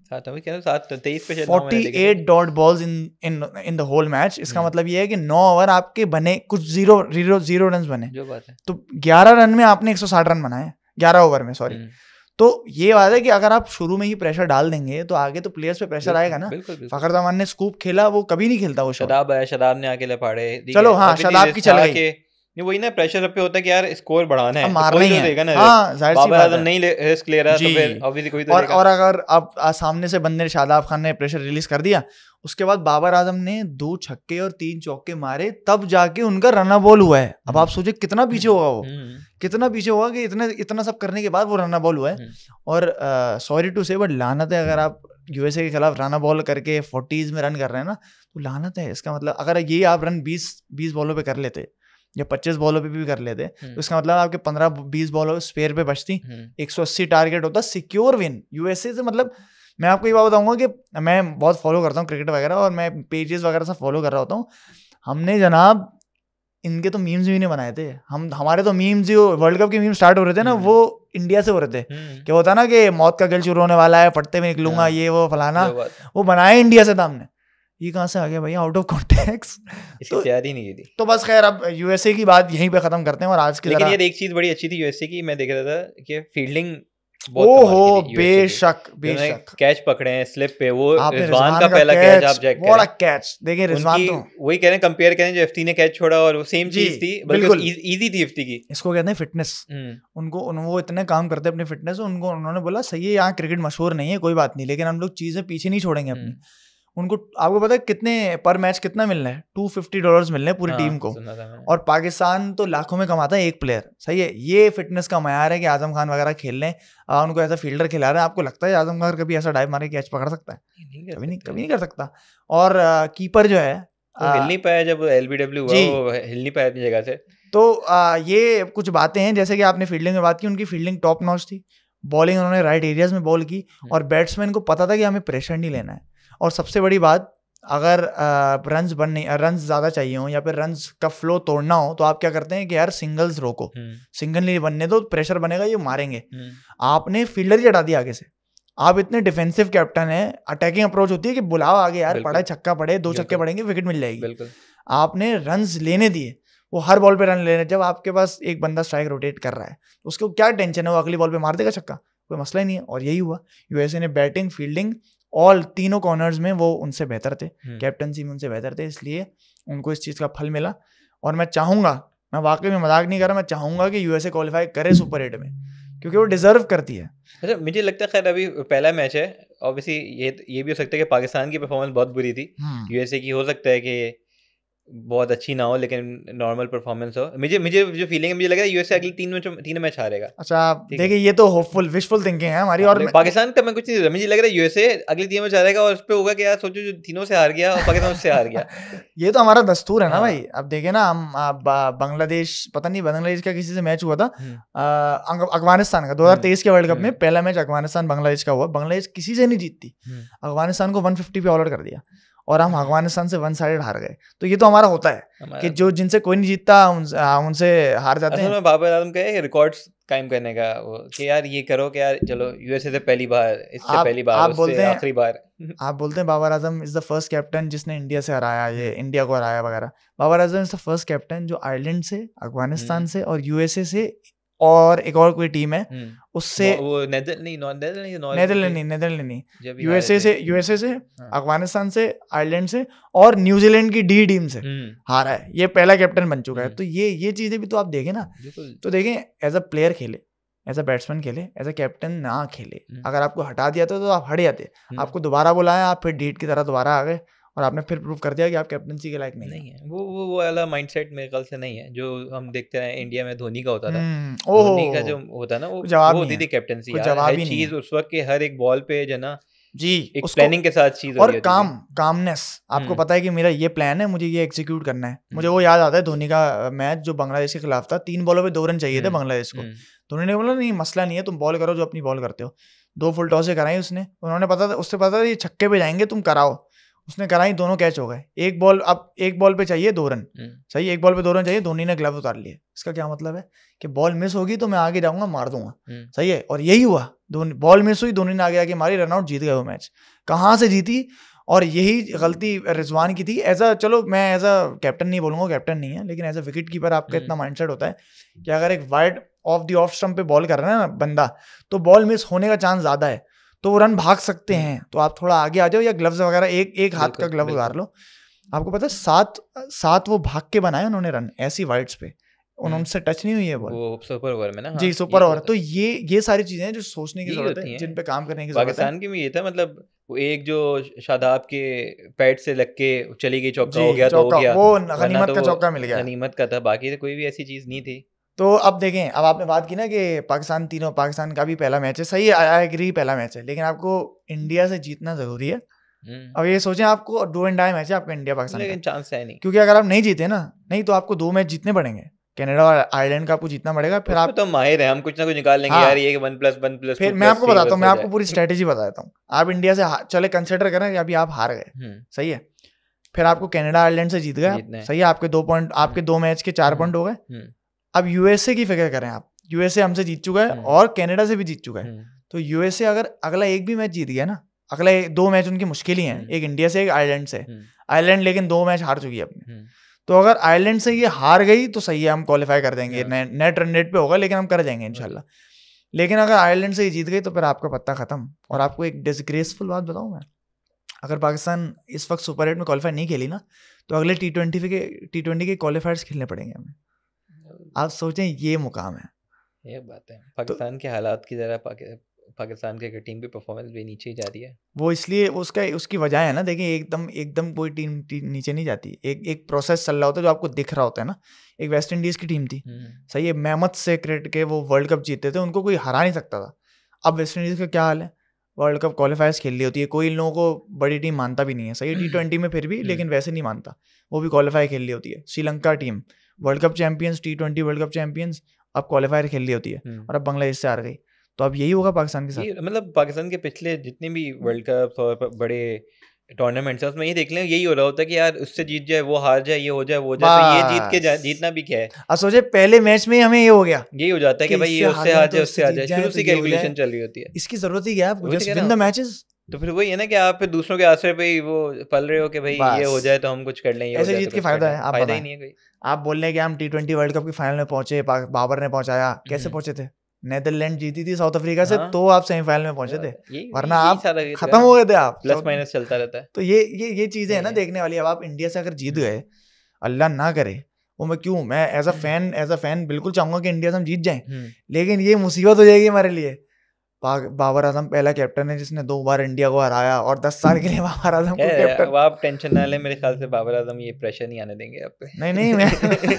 Forty eight dot balls in in in the whole match. इसका मतलब ये है कि नौ ओवर आपके बने, कुछ जीरो जीरो जीरो रन बने, जो बात है। तो ग्यारह रन में आपने एक सौ साठ रन बनाए, ग्यारह ओवर में, सॉरी। तो ये बात है कि अगर आप शुरू में ही प्रेशर डाल देंगे तो आगे तो प्लेयर्स पे प्रेशर आएगा ना। फखर जमान ने स्कूप खेला, वो कभी नहीं खेलता वो। शदाब आया, शदाब ने आके लपाड़े, चलो हाँ शदाब की चल गई। ये वही ना, प्रेशर पे होता है कि यार स्कोर बढ़ाना है, मारना ही है ना। हाँ, जाहिर सी बात है, नहीं रिस्क ले रहा तो फिर ऑब्वियसली कोई तो और, और अगर अब सामने से बंदे शादाब खान ने प्रेशर रिलीज कर दिया, उसके बाद बाबर आजम ने दो छक्के और तीन चौके मारे, तब जाके उनका रन बॉल हुआ है। अब आप सोचिए कितना पीछे होगा वो, कितना पीछे होगा कि इतने इतना सब करने के बाद वो रन बॉल हुआ है। और सॉरी टू से बट लानत है, अगर आप यूएसए के खिलाफ रन बॉल करके फोर्टीज में रन कर रहे हैं ना, तो लानत है। इसका मतलब अगर ये आप रन बीस बीस बॉलों पे कर लेते या पच्चीस बॉलों पे भी कर लेते, तो इसका मतलब आपके पंद्रह बीस बॉलों स्पेयर पे बचती, एक सौ अस्सी टारगेट होता, सिक्योर विन यूएसए से। मतलब मैं आपको ये बात बताऊंगा कि मैं बहुत फॉलो करता हूँ क्रिकेट वगैरह, और मैं पेजेस वगैरह सब फॉलो कर रहा होता हूँ। हमने जनाब इनके तो मीम्स भी नहीं बनाए थे हम, हमारे तो मीम्स जो वर्ल्ड कप के मीम्स स्टार्ट हो रहे थे ना, वो इंडिया से हो रहे थे। क्या होता ना कि मौत का गल शुरू होने वाला है, फटते में निकलूंगा, ये वो फलाना, वो बनाए इंडिया से था हमने। ये कहाँ से आ गया भैया, आउट ऑफ कॉन्टेक्स्ट, तो तैयारी नहीं की थी। तो बस खैर अब यूएसए की बात यहीं पे खत्म करते हैं। और आज की लेकिन यार एक चीज बड़ी अच्छी थी यूएसए की, मैं देख रहा था कि फील्डिंग ओहो बेशक बेशक, कैच पकड़े हैं स्लिप पे, वो रिजवान का पहला कैच आप चेक करें, बड़ा कैच देखें रिजवान, तो वही कह रहे हैं, कंपेयर करें जो एफटी ने कैच छोड़ा और वो सेम चीज थी, बिल्कुल इजी थी एफटी की। इसको कहते हैं फिटनेस। उनको वो इतने काम करते हैं अपनी फिटनेस, उनको उन्होंने बोला सही है यहाँ क्रिकेट मशहूर नहीं है कोई बात नहीं, लेकिन हम लोग चीजें पीछे नहीं छोड़ेंगे अपनी। उनको आपको पता है कितने पर मैच कितना मिलना है? टू फिफ्टी डॉलर्स मिलने हैं पूरी टीम को, और पाकिस्तान तो लाखों में कमाता है एक प्लेयर। सही है, ये फिटनेस का मयार है कि आजम खान वगैरह खेल लें, उनको ऐसा फील्डर खिला रहे हैं। आपको लगता है आजम खान कभी ऐसा डाइव मारे कैच पकड़ सकता है? कभी नहीं, कभी नहीं कर सकता। और कीपर जो है हिल नहीं पाया, जब एलबीडब्ल्यू हुआ वो हिल नहीं पाया अपनी जगह से। तो ये कुछ बातें हैं, जैसे कि आपने फील्डिंग में बात की, उनकी फील्डिंग टॉप नॉच थी, बॉलिंग उन्होंने राइट एरियाज में बॉल की, और बैट्समैन को पता था कि हमें प्रेशर नहीं लेना है। और सबसे बड़ी बात, अगर रन्स बन नहीं रन्स ज़्यादा चाहिए हो या फिर रन्स का फ्लो तोड़ना हो, तो आप क्या करते हैं कि यार सिंगल्स रोको, सिंगल नहीं बनने दो, प्रेशर बनेगा, ये मारेंगे। आपने फील्डर ही हटा दिया आगे से, आप इतने डिफेंसिव कैप्टन है, अटैकिंग अप्रोच होती है कि बुलाओ आगे यार, पड़ा छक्का पड़े, दो छक्के पड़ेंगे, विकेट मिल जाएगी। आपने रन्स लेने दिए, वो हर बॉल पे रन लेने। जब आपके पास एक बंदा स्ट्राइक रोटेट कर रहा है, उसको क्या टेंशन है, वो अगली बॉल पे मार देगा छक्का, कोई मसला ही नहीं है। और यही हुआ, यूएसए ने बैटिंग फील्डिंग ऑल तीनों कॉर्नर्स में वो उनसे बेहतर थे, कैप्टनसी में उनसे बेहतर थे, इसलिए उनको इस चीज़ का फल मिला। और मैं चाहूँगा, मैं वाकई में मजाक नहीं कर रहा, मैं चाहूँगा कि यूएसए क्वालिफाई करे सुपर एट में, क्योंकि वो डिजर्व करती है। अच्छा, मुझे लगता है खैर अभी पहला मैच है, ऑब्वियसली ये ये भी हो सकता है कि पाकिस्तान की परफॉर्मेंस बहुत बुरी थी, यूएसए की हो सकता है कि बहुत अच्छी ना हो, लेकिन नॉर्मल परफॉर्मेंस हो। मुझे मुझे जो फीलिंग है, मुझे लग रहा है यूएसए अगली तीन मैच तीन मैच हारेगा। अच्छा देखिए, ये तो होपफुल विशफुल थिंकिंग है हमारी। और पाकिस्तान का मैं कुछ नहीं, मुझे लग रहा है यूएसए अगली तीन मैच हारेगा, और उस पे होगा कि यार सोचो जो तीनों से हार गया और पाकिस्तान उससे हार गया। ये तो हमारा दस्तूर है ना भाई। अब देखे ना, हम बांग्लादेश, पता नहीं बांग्लादेश का किसी से मैच हुआ था, अफगानिस्तान का दो हजार तेईस के वर्ल्ड कप में पहला मैच अफगानिस्तान बांग्लादेश का हुआ, बांग्लादेश किसी से नहीं जीतती, अफगानिस्तान को वन फिफ्टी पे ऑल कर दिया, और हम अफगानिस्तान से वन साइडेड हार गए। तो ये तो हमारा होता है कि जो जिनसे कोई नहीं जीतता उन, उनसे हार जाते हैं। बाबर आजम का रिकॉर्ड्स कायम करने का वो कि यार ये करो कि यार चलो यूएसए से पहली बार, इससे आप, पहली बार, आप बोलते हैं आखिरी बार। आप बोलते हैं Babar Azam is the first captain जिसने इंडिया से हराया, ये इंडिया को हराया वगैरह। Babar Azam is the first captain जो आयरलैंड से, अफगानिस्तान से और यूएसए से, और एक और कोई टीम है उससे, वो नेदरलैंड नहीं नेदरलैंड नहीं नेदरलैंड नहीं यूएसए से, यूएसए से, अफगानिस्तान से, आयरलैंड से और न्यूजीलैंड की डी टीम से हारा है। ये पहला कैप्टन बन चुका है। तो ये ये चीजें भी तो आप देखें ना, तो देखें एज अ प्लेयर खेले, एज अ बैट्समैन खेले, एज अ कैप्टन ना खेले। अगर आपको हटा दिया था तो आप हट जाते, आपको दोबारा बुलाया, आप फिर डीट की तरह दोबारा आ गए, और आपने फिर प्रूव कर दिया कि आप कैप्टनसी के लायक नहीं, नहीं है। वो वो वो वाला माइंडसेट मेरे ख्याल से नहीं है जो हम देखते हैं इंडिया में धोनी का होता था। धोनी का जो होता है ना, वो वो होती थी कैप्टनसी, हर चीज उस वक्त के हर एक बॉल पे जो ना जी, एक प्लानिंग के साथ चीज और काम कामनेस, आपको पता है कि मेरा ये प्लान है, मुझे ये एग्जीक्यूट करना है। मुझे वो याद आता है धोनी का मैच जो बांग्लादेश के खिलाफ था, तीन बॉलों पे दो रन चाहिए थे बांग्लादेश को। धोनी ने बोला नहीं मसला नहीं है, तुम बॉल करो जो अपनी बॉल करते हो। दो फुल टॉसें कराई उसने, उन्होंने पता था, उससे पता था ये छक्के पे जाएंगे, तुम कराओ। उसने कराई, दोनों कैच हो गए। एक बॉल, अब एक बॉल पे चाहिए दो रन, सही, एक बॉल पे दो रन चाहिए, धोनी ने ग्लव उतार लिए। इसका क्या मतलब है कि बॉल मिस होगी तो मैं आगे जाऊंगा, मार दूंगा, सही है। और यही हुआ, धोनी बॉल मिस हुई, धोनी ने आगे आके मारी, रन आउट, जीत गए वो मैच। कहाँ से जीती? और यही गलती रिजवान की थी। एज अ, चलो मैं एज अ कैप्टन नहीं बोलूंगा, कैप्टन नहीं है, लेकिन एज अ विकेट कीपर आपका इतना माइंडसेट होता है कि अगर एक wide off the off stump पे बॉल कर रहा है ना बंदा, तो बॉल मिस होने का चांस ज्यादा है, तो वो रन भाग सकते हैं। तो आप थोड़ा आगे आ जाओ, या ग्लव्स वगैरह, एक एक हाथ का ग्लव उतार लो। आपको पता है सात सात वो भाग के बनाए उन्होंने रन, ऐसी वाइड्स पे, उनसे टच नहीं हुई है बॉल, वो सुपर ओवर में ना। जी सुपर ओवर। तो ये ये सारी चीजें हैं जो सोचने की जरूरत है, जिन पे काम करने की जरूरत है। पाकिस्तान की भी ये था, मतलब वो एक जो शादाब के पैड से लग के चली गई, चौका हो गया तो हो गया, वो गनीमत का चौका मिल गया, गनीमत का था, बाकी तो कोई भी ऐसी चीज नहीं थी। तो अब देखें, अब आपने बात की ना कि पाकिस्तान तीनों, पाकिस्तान का भी पहला मैच है, सही है, आई एग्री पहला मैच है, लेकिन आपको इंडिया से जीतना जरूरी है। अब ये सोचें, आपको डू एंड डाई मैच है आपका इंडिया पाकिस्तान, लेकिन चांस है नहीं, क्योंकि अगर आप नहीं जीते ना, नहीं तो आपको दो मैच जीतने पड़ेंगे, कनाडा और आयरलैंड का आपको जीतना पड़ेगा। फिर आप तो माहिर है, हम कुछ ना कुछ निकाल लेंगे। हाँ, यार ये वन प्लस वन प्लस फिर मैं आपको बताता हूँ, मैं आपको पूरी स्ट्रेटेजी बताता हूँ। आप इंडिया से चले कंसिडर करें कि अभी आप हार गए, सही है, फिर आपको कनाडा आयरलैंड से जीत गए, सही है, आपके दो पॉइंट, आपके दो मैच के चार पॉइंट हो गए। अब यूएसए की फिक्र करें आप, यूएसए हमसे जीत चुका है और कनाडा से भी जीत चुका है। तो यूएसए अगर अगला एक भी मैच जीत गया ना, अगला दो मैच उनकी मुश्किल ही हैं, एक इंडिया से एक आयरलैंड से। आयरलैंड लेकिन दो मैच हार चुकी है अपने, तो अगर आयरलैंड से ये हार गई तो सही है, हम क्वालिफाई कर देंगे, नेट रन रेट पे होगा, लेकिन हम कर जाएंगे इंशाल्लाह। लेकिन अगर आयरलैंड से ये जीत गई तो फिर आपका पत्ता खत्म। और आपको एक डिसग्रेसफुल बात बताऊं मैं, अगर पाकिस्तान इस वक्त सुपर एट में क्वालिफाई नहीं खेली ना, तो अगले टी ट्वेंटी के टी ट्वेंटी के क्वालिफायर्स खेलने पड़ेंगे हमें। आप सोचें, ये मुकाम है, ये बात है। पाकिस्तान तो, के हालात की जरा पाकिस्तान के टीम की परफॉर्मेंस भी नीचे ही जा रही है। वो इसलिए उसका उसकी वजह है ना, देखिए एकदम एकदम कोई टीम, टीम नीचे नहीं जाती, एक एक प्रोसेस चल रहा होता है जो आपको दिख रहा होता है ना। एक वेस्ट इंडीज़ की टीम थी, सही है, मेहमद से क्रिकेट के वो वर्ल्ड कप जीते थे, उनको कोई हरा नहीं सकता था। अब वेस्ट इंडीज़ का क्या हाल है, वर्ल्ड कप क्वालिफायर्स खेल रही होती है, कोई इन लोगों को बड़ी टीम मानता भी नहीं है, सही है, टी ट्वेंटी में फिर भी, लेकिन वैसे नहीं मानता, वो भी क्वालिफाई खेल रही होती है। Sri Lanka team world cup champions, T twenty world cup champions, अब क्वालिफायर खेल रही होती है, और अब बांग्लादेश से हार गई। तो अब यही होगा पाकिस्तान के साथ। मतलब पाकिस्तान के पिछले जितने भी वर्ल्ड कप और बड़े टूर्नामेंट्स है, उसमें ये देख लें, यही हो रहा होता है कि यार उससे जीत जाए, वो हार जाए, ये हो जाए, वो जाए, तो ये जीत के जीतना भी क्या है। अब सोचे पहले मैच में हमें ये हो गया, यही हो जाता है कि भाई ये उससे हार जाए, उससे हार जाए, शुरू से कैलकुलेशन चल रही होती है। इसकी जरूरत ही क्या है, आपको जस्ट विन द मैचेस। तो फिर वही है ना कि आप फिर दूसरों के आश्रय पे वो पल रहे हो कि भाई ये हो जाए तो हम कुछ कर लें, ये ऐसे जीत के फायदा है, आप फायदा ही नहीं है कोई। आप बोल रहे कि हम टी ट्वेंटी वर्ल्ड कप के फाइनल में पहुंचे, बाबर ने पहुंचाया, कैसे पहुंचे थे? नेदरलैंड जीती थी साउथ अफ्रीका से, तो आप सेमीफाइनल में पहुंचे थे, वरना आप खत्म हो गए थे, आप प्लस माइनस चलता रहता है। तो ये ये ये चीजें है ना देखने वाली। अब आप इंडिया से अगर जीत गए, अल्लाह ना करे, वो मैं क्यों, मैं as a fan as a fan बिल्कुल चाहूंगा कि इंडिया से हम जीत जाएं, लेकिन ये मुसीबत हो जाएगी हमारे लिए। बाबर आजम पहला कैप्टन है जिसने दो बार इंडिया को हराया, और दस साल के लिए बाबर आजम को कैप्टन। अब आप टेंशन ना लें, मेरे ख्याल से बाबर आजम ये प्रेशर नहीं आने देंगे आप पे। नहीं नहीं मैं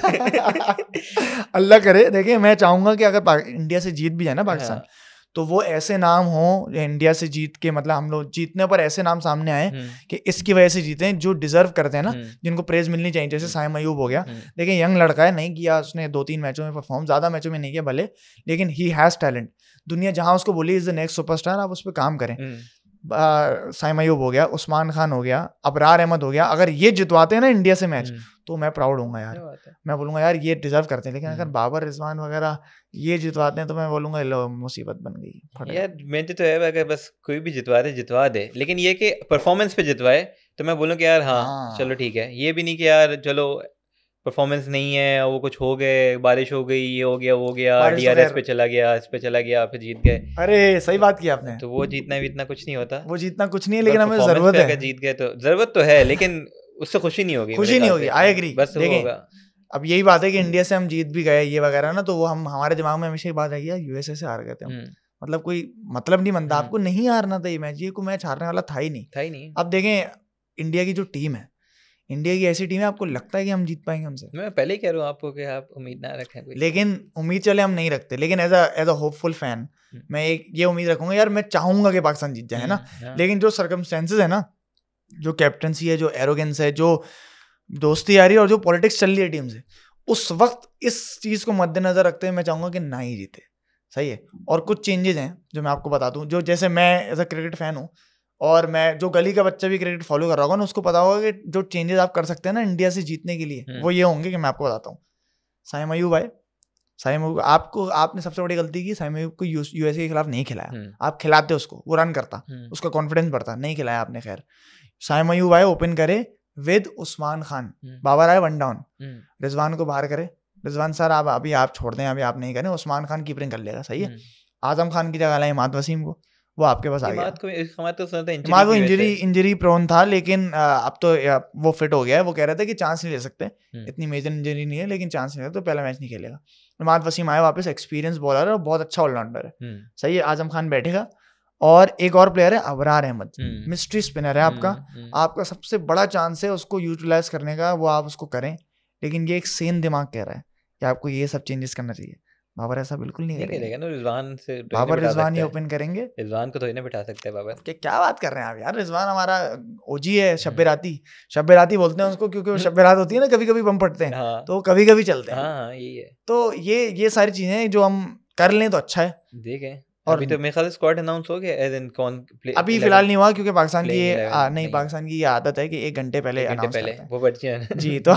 अल्लाह करे, देखिए मैं चाहूंगा कि अगर इंडिया से जीत भी जाए ना पाकिस्तान, हाँ। तो वो ऐसे नाम हो इंडिया से जीत के, मतलब हम लोग जीतने पर ऐसे नाम सामने आए कि इसकी वजह से जीते हैं, जो डिजर्व करते हैं ना, जिनको प्रेज मिलनी चाहिए। जैसे साइम अयूब हो गया, देखिए यंग लड़का है, नहीं किया उसने दो तीन मैचों में परफॉर्म, ज्यादा मैचों में नहीं किया भले, लेकिन ही हैज टैलेंट। दुनिया जहां उसको बोली इज द नेक्स्ट सुपरस्टार, आप उस पर काम करें। साइम अयूब हो गया, उस्मान खान हो गया, अबरार अहमद हो गया, अगर ये जितवाते हैं ना इंडिया से मैच, तो मैं प्राउड हूँगा यार, मैं बोलूँगा यार ये डिजर्व करते हैं। लेकिन अगर बाबर रिजवान वगैरह ये जितवाते हैं तो मैं बोलूँगा लो मुसीबत बन गई। यार मेहनत तो है, अगर बस कोई भी जितवा दे जितवा दे, लेकिन ये कि परफॉर्मेंस पे जितवाए तो मैं बोलूँ कि यार हाँ, हाँ चलो ठीक है। ये भी नहीं कि यार चलो परफॉर्मेंस नहीं है, वो कुछ हो गए, बारिश हो गई, ये हो गया, वो हो गया, डीआरएस पे चला गया, इस पे चला गया, फिर जीत गए। अरे सही बात की आपने। तो वो जीतना भी इतना कुछ नहीं होता, वो जीतना कुछ नहीं है, लेकिन हमें जरूरत है। अगर जीत गए तो जरूरत तो है, लेकिन उससे खुशी नहीं होगी, खुशी नहीं होगी, आई एग्री। बस होगा। अब यही बात है कि इंडिया से हम जीत भी गए ये वगैरह ना, तो वो हम हमारे दिमाग में हमेशा ये बात आई है यूएसए से हार गए थे हम, मतलब कोई मतलब नहीं बनता। आपको नहीं हारना था ये मैच, ये कोई मैच हारने वाला था ही नहीं, था ही नहीं। अब देखें इंडिया की जो टीम है, इंडिया की ऐसी टीम है, आपको लगता है कि हम जीत पाएंगे उनसे? मैं पहले ही कह रहा हूँ आपको कि आप उम्मीद ना रखें कोई। लेकिन उम्मीद चले हम नहीं रखते, लेकिन as a as a hopeful fan मैं एक ये उम्मीद रखूंगा यार, मैं चाहूंगा कि पाकिस्तान जीत जाए, है ना। लेकिन जो सर्कमस्टेंसेज है ना, जो कैप्टनसी है, जो एरोगेंस है, जो दोस्ती आ रही है और जो पॉलिटिक्स चल रही है टीम से, उस वक्त इस चीज़ को मद्देनजर रखते हुए मैं चाहूंगा कि ना ही जीते। सही है। और कुछ चेंजेस हैं जो मैं आपको बता दूं, जो जैसे मैं एज अ क्रिकेट फैन हूँ और मैं जो गली का बच्चा भी क्रिकेट फॉलो कर रहा होगा ना, उसको पता होगा कि जो चेंजेस आप कर सकते हैं ना इंडिया से जीतने के लिए, वो ये होंगे कि मैं आपको बताता हूँ। साइम अयूब आए, साइम अयूब आपको, आपने सबसे बड़ी गलती की, साइम अयूब को यूएसए के खिलाफ नहीं खिलाया। आप खिलाते उसको, वो रन करता, उसका कॉन्फिडेंस बढ़ता, नहीं खिलाया आपने। खैर साइम अयूब आए, ओपन करे विद उस्मान खान, बाबर आए वन डाउन, रिजवान को बाहर करे, रिजवान सर आप अभी आप छोड़ दें, अभी आप नहीं करें, उस्मान खान कीपरिंग कर लेगा। सही है। आजम खान की जगह लाए इमाद वसीम को, वो आपके पास आ गया। इमाद वो इंजरी इंजरी प्रोन था, लेकिन अब तो वो फिट हो गया है। वो कह रहे थे कि चांस नहीं ले सकते, इतनी मेजर इंजरी नहीं है, लेकिन चांस नहीं ले, तो पहला मैच नहीं खेलेगा। इमाद वसीम आए वापस, एक्सपीरियंस बॉलर है और बहुत अच्छा ऑलराउंडर है। सही है। आजम खान बैठेगा और एक और प्लेयर है अबरार अहमद, मिस्ट्री स्पिनर है आपका। आपका सबसे बड़ा चांस है उसको यूटिलाइज करने का, वो आप उसको करें। लेकिन ये एक सेन दिमाग कह रहा है कि आपको ये सब चेंजेस करना चाहिए। बाबर ऐसा बिल्कुल नहीं करेंगे ना, रिजवान से बाबर रिजवान ही ओपन करेंगे। रिजवान को तो नहीं बिठा सकते बाबर। क्या क्या बात कर रहे हैं आप यार, रिजवान हमारा ओजी है। शब्बेराती, शब्बेराती बोलते हैं उसको, क्योंकि वो शब्बेरात होती है ना, कभी कभी बम फटते हैं। हाँ। तो कभी कभी चलते हैं। हाँ, यही है। तो ये ये सारी चीजें जो हम कर लें तो अच्छा है। देखें और अभी तो मेरे ख्याल से स्क्वाड अनाउंस हो गया, एज इन कौन प्ले, अभी फिलहाल नहीं हुआ, क्योंकि पाकिस्तान की ये आ, नहीं, नहीं पाकिस्तान की ये आदत है कि एक घंटे पहले अनाउंस करते हैं। वो पर्चियां जी, तो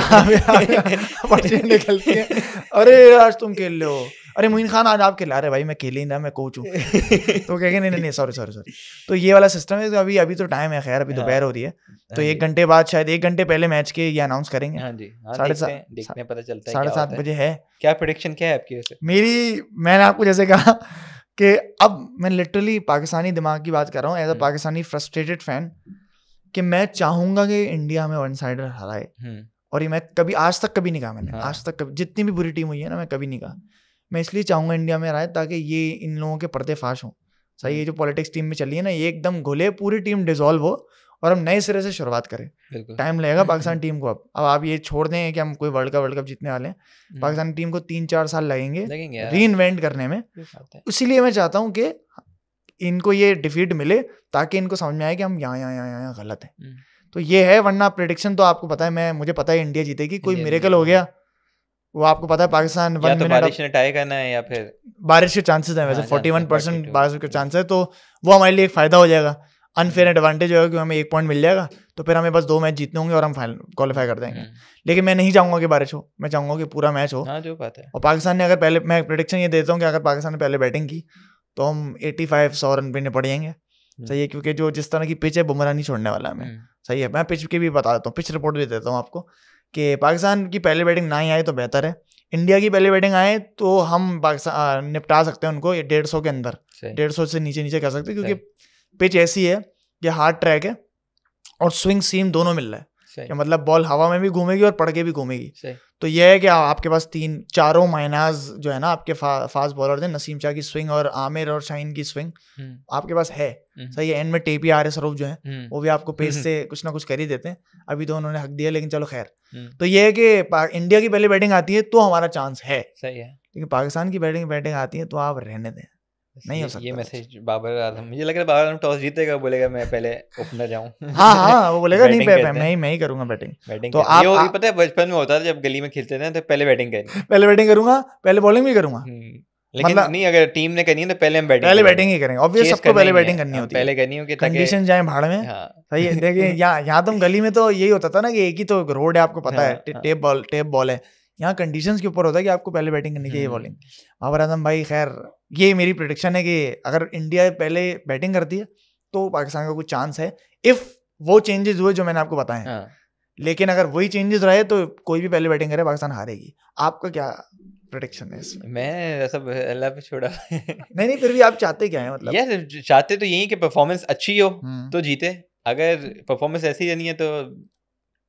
पर्चियां निकलती हैं, अरे आज तुम खेल लो, अरे मोइन खान आज आप खिला रहे भाई, मैं खेल ही ना, मैं कोच हूँ। तो कहेंगे नहीं नहीं सॉरी सॉरी सॉरी। तो ये वाला सिस्टम है। तो अभी अभी तो टाइम है, खैर अभी दोपहर हो रही है, तो एक घंटे बाद शायद एक घंटे पहले मैच के ये अनाउंस करेंगे। साढ़े सात देखते हैं, पता चलता है साढ़े सात बजे है। क्या प्रेडिक्शन क्या है आपकी? मेरी, मैंने आपको जैसे कहा कि अब मैं लिटरली पाकिस्तानी दिमाग की बात कर रहा हूँ as a Pakistani frustrated fan, कि मैं चाहूंगा कि इंडिया में वन साइडर हराए। और ये मैं कभी आज तक कभी नहीं कहा मैंने, आज तक कभी जितनी भी बुरी टीम हुई है ना, मैं कभी नहीं कहा। मैं इसलिए चाहूंगा इंडिया में हराए ताकि ये इन लोगों के पर्दे फाश हों। सही है। जो पॉलिटिक्स टीम में चली है ना, ये एकदम घुले, पूरी टीम डिसॉल्व हो और हम नए सिरे से शुरुआत करें। टाइम लगेगा पाकिस्तान टीम को। अब अब आप ये छोड़ दें कि हम कोई वर्ल्ड कप वर्ल्ड कप जीतने वाले हैं, पाकिस्तान टीम को तीन चार साल लगेंगे री इन्वेंट करने में। इसीलिए मैं चाहता हूँ कि इनको ये डिफीट मिले ताकि इनको समझ में आए कि हम यहाँ यहाँ यहाँ यहाँ गलत है। तो ये है, वरना प्रेडिक्शन तो आपको पता है, मैं मुझे पता है इंडिया जीतेगी। कोई मिरेकल हो गया वो आपको पता है, पाकिस्तान वन मिनट बारिश ने टाई करना है या फिर बारिश के चांसेस हैं वैसे फोर्टी वन परसेंट बारिश के चांस है, तो वो हमारे लिए एक फायदा हो जाएगा। अनफेयर एडवांटेज होगा कि हमें एक पॉइंट मिल जाएगा, तो फिर हमें बस दो मैच जीतने होंगे और हम फाइनल क्वालिफाई कर देंगे। लेकिन मैं नहीं चाहूंगा कि बारिश हो, मैं चाहूंगा कि पूरा मैच हो। हाँ, जो बात है। और पाकिस्तान ने अगर पहले, मैं प्रेडिक्शन ये देता हूँ कि अगर पाकिस्तान ने पहले बैटिंग की तो हम एटी फाइव सौ रन पे निपट जाएंगे। सही है। क्योंकि जो जिस तरह की पिच है, बुमराह नहीं छोड़ने वाला हमें। सही है। मैं पिच की भी बता देता हूँ, पिच रिपोर्ट भी देता हूँ आपको, कि पाकिस्तान की पहले बैटिंग ना ही आए तो बेहतर है। इंडिया की पहले बैटिंग आए तो हम पाकिस्तान निपटा सकते हैं उनको डेढ़ सौ के अंदर, डेढ़ सौ से नीचे नीचे कर सकते हैं, क्योंकि पिच ऐसी है कि हार्ड ट्रैक है और स्विंग सीम दोनों मिल रहा है। कि मतलब बॉल हवा में भी घूमेगी और पड़ के भी घूमेगी। तो यह है कि आपके पास तीन चारों माइनाज जो है ना आपके फा, फास्ट बॉलर थे, नसीम शाह की स्विंग और आमिर और शाहीन की स्विंग आपके पास है। सही है। एंड में टेपी आर एस रूफ जो है वो भी आपको पेस से कुछ ना कुछ कर ही देते हैं। अभी तो उन्होंने हक दिया, लेकिन चलो खैर। तो ये है कि इंडिया की पहले बैटिंग आती है तो हमारा चांस है। सही है। लेकिन पाकिस्तान की बैटिंग बैटिंग आती है तो आप रहने दें, नहीं हो सकता। ये मैसेज बाबर आजम, मुझे लग रहा है बाबर आजम टॉस जीतेगा, बोलेगा मैं पहले ओपनर जाऊं। हाँ हाँ, वो बोलेगा नहीं मैं ही मैं ही करूंगा बैटिंग। बैटिंग तो आप, ये पता है बचपन में होता था जब गली में खेलते थे तो पहले बैटिंग करेंगे, पहले बैटिंग करूंगा, पहले बॉलिंग भी करूंगा। लेकिन मतलब, नहीं, अगर टीम ने करनी है तो पहले हम बैटिंग पहले बैटिंग ही करेंगे। ऑब्वियस सबको पहले बैटिंग करनी होती है, पहले करनी होगी, कंडीशन जाए भाड़ में। सही है। देखिए यहाँ यहाँ तुम गली में तो यही होता था ना कि एक ही तो रोड है, आपको पता है, टेप बॉल टेप बॉल है। यहाँ कंडीशंस के ऊपर होता है कि आपको पहले बैटिंग करनी चाहिए, बॉलिंग। बाबर आजम भाई, खैर ये मेरी प्रेडिक्शन है कि अगर इंडिया पहले बैटिंग करती है तो पाकिस्तान का कुछ चांस है, इफ वो चेंजेस हुए जो मैंने आपको बताए हैं। लेकिन अगर वही चेंजेस रहे तो कोई भी पहले बैटिंग करे पाकिस्तान हारेगी। आपका क्या प्रेडिक्शन है इसमें? मैं सब अल्लाह पे छोड़ा। नहीं नहीं, फिर भी आप चाहते क्या है? मतलब यार चाहते तो यही कि परफॉर्मेंस अच्छी हो तो जीते। अगर परफॉर्मेंस ऐसी नहीं है तो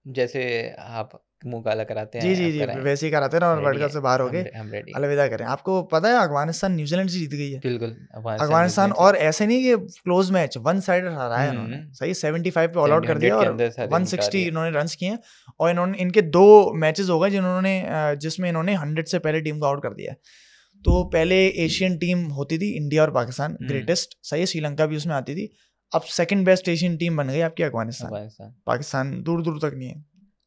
जैसे आप मुंह काला कराते हैं जी जी जी वैसे ही कराते हैं ना, और वर्ल्ड कप से बाहर हो गए, अलविदा करें। आपको पता है अफगानिस्तान न्यूजीलैंड से जीत गई है। बिल्कुल अफगानिस्तान, और ऐसे नहीं कि क्लोज मैच, वन साइड हराया है उन्होंने, सही पचहत्तर पे ऑल आउट कर दिया और एक सौ साठ इन्होंने रन्स किए हैं। और इन्होंने इनके दो मैचेस हो गए जिन्होंने जिसमें इन्होंने हंड्रेड से पहले टीम को आउट कर दिया है। तो पहले एशियन टीम होती थी इंडिया और पाकिस्तान, ग्रेटेस्ट, सही है, श्रीलंका भी उसमें आती थी। अब सेकंड बेस्ट एशियन टीम बन गई आपकी अफगानिस्तान, पाकिस्तान दूर दूर तक नहीं है।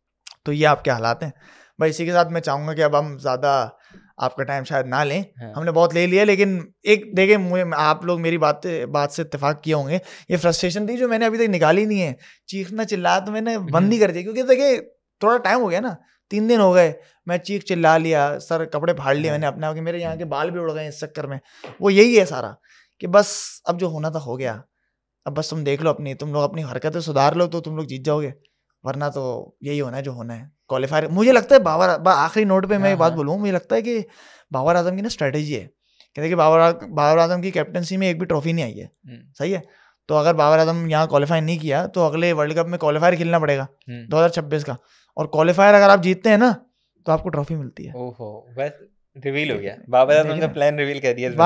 तो ये आपके हालात हैं भाई। इसी के साथ मैं चाहूँगा कि अब हम ज़्यादा आपका टाइम शायद ना लें, हाँ। हमने बहुत ले लिया, लेकिन एक देखें, मुझे आप लोग मेरी बात बात से इत्तेफाक किए होंगे, ये फ्रस्ट्रेशन थी जो मैंने अभी तक निकाली नहीं है। चीखना चिल्ला तो मैंने बंद ही कर दिया, क्योंकि देखिए थोड़ा टाइम हो गया ना, तीन दिन हो गए, मैं चीख चिल्ला लिया, सर कपड़े फाड़ लिए मैंने अपने आप के, मेरे यहाँ के बाल भी उड़ गए इस चक्कर में। वो यही है सारा कि बस अब जो होना था हो गया, अब बस तुम देख लो अपनी, तुम लोग अपनी हरकतें सुधार लो तो तुम लोग जीत जाओगे, वरना तो यही होना है जो होना है। क्वालिफायर मुझे लगता है बाबर, आखिरी नोट पे मैं एक बात बोलूँ, मुझे लगता है कि बाबर आजम की ना स्ट्रेटेजी है, कहते हैं कि बाबर बाबर आजम की कैप्टनसी में एक भी ट्रॉफी नहीं आई है, सही है। तो अगर बाबर आजम यहाँ क्वालिफाई नहीं किया तो अगले वर्ल्ड कप में क्वालिफायर खेलना पड़ेगा दो हज़ार छब्बीस का, और क्वालिफायर अगर आप जीतते हैं ना तो आपको ट्रॉफी मिलती है। ओहो, बस रिवील हो गया, बाबर आजम का प्लान रिवील कर दिया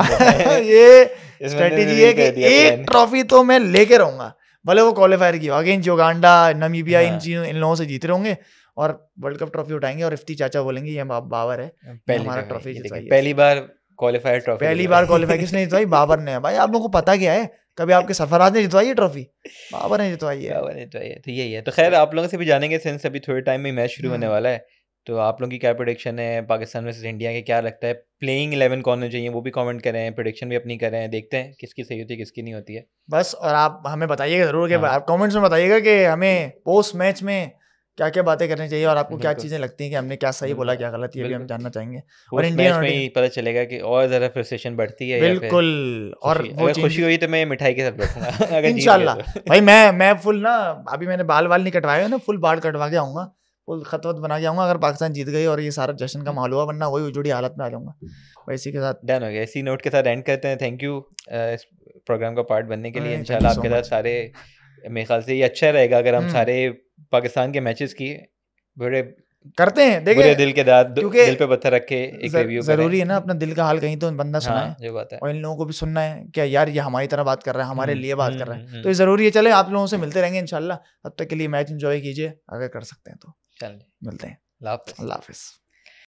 ये स्ट्रेटेजी है कि एक ट्रॉफी तो मैं लेके रहूंगा, भले वो क्वालिफायर की अगेंस्ट युगांडा, नामीबिया, इन चीजों इन लोगों से जीते रहेंगे और वर्ल्ड कप ट्रॉफी उठाएंगे, और इफ्ती चाचा बोलेंगे ये बाबर है, हमारा ट्रॉफी जितवाई, पहली बार क्वालिफायर ट्रॉफी, पहली बार क्वालिफाई किसने जितवाई? बाबर ने। भाई आप लोगों को पता क्या है, कभी आपके सरफराज ने जितवाई है ट्रॉफी? बाबर ने जितवाई है, बाबर ने जितवाई है। तो यही है। तो खैर आप लोगों से भी जानेंगे, सिंस अभी थोड़े टाइम में मैच शुरू होने वाला है, तो आप लोगों की क्या प्रेडिक्शन है पाकिस्तान वर्सेस इंडिया के, क्या लगता है प्लेइंग इलेवन कौन होना चाहिए, वो भी कमेंट करें, प्रेडिक्शन भी अपनी करें, देखते हैं किसकी सही होती है किसकी नहीं होती है बस। और आप हमें बताइएगा जरूर कि आप कमेंट्स में बताइएगा कि हमें पोस्ट मैच में क्या क्या बातें करनी चाहिए, और आपको क्या चीजें लगती हैं कि हमने क्या सही बोला क्या गलत, ये भी हम जानना चाहेंगे। और इंडिया में ही पता चलेगा कि और ज्यादा फ्रस्ट्रेशन बढ़ती है, बिल्कुल। और वो खुशी हुई तो मैं मिठाई के साथ बैठूंगा इंशाल्लाह। भाई मैं मैं फुल ना, अभी मैंने बाल वाल नहीं कटवाए ना, फुल बाल कटवा के आऊंगा, फुल खतवत बना के आऊंगा अगर पाकिस्तान जीत गई और ये सारा जश्न का माहौल हुआ, वरना वही उजड़ी हालत में आ जाऊंगा। भाई इसी के साथ डन हो गया, इसी नोट के साथ एंड करते हैं। थैंक यू इस प्रोग्राम का पार्ट बनने के लिए। इंशाल्लाह आपके साथ सारे, मेरे ख्याल से ये अच्छा रहेगा अगर हम सारे पाकिस्तान के मैचेस की बड़े करते हैं, देखिए बुरे दिल के दाद दिल पे पत्थर रख के एक रिव्यू करें। जरूरी है ना, अपना दिल का हाल कहीं तो बंदा सुनाए, हाँ, जो बात है, और इन लोगों को भी सुनना है क्या यार ये हमारी तरह बात कर रहा है, हमारे लिए बात कर रहा है, तो ये जरूरी है। चले आप लोगों से मिलते रहेंगे इंशाल्लाह, तब तक के लिए मैच एंजॉय कीजिए, अगर कर सकते हैं तो। चलिए मिलते हैं, अल्लाह हाफिज़। अल्लाह हाफिज़।